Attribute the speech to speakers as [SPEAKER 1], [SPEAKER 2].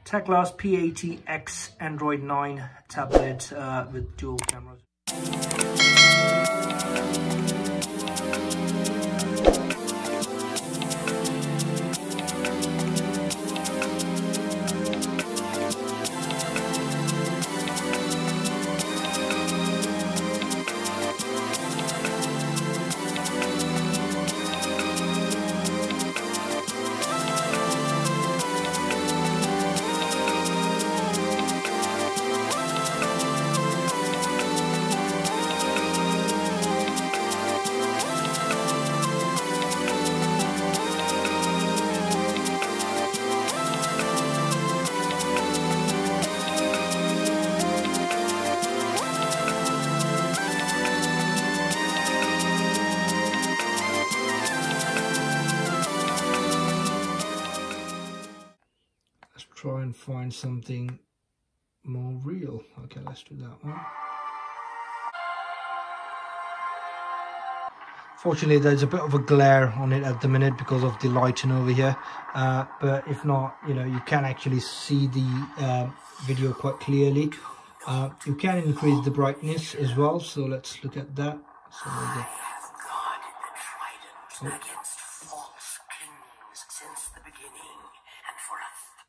[SPEAKER 1] Teclast P80X Android 9 tablet with dual cameras. Let's try and find something more real. Okay, let's do that one. Fortunately, there's a bit of a glare on it at the minute because of the lighting over here. But if not, you know, you can actually see the video quite clearly. You can increase the brightness as well. So let's look at that. So
[SPEAKER 2] against false kings since the beginning, and for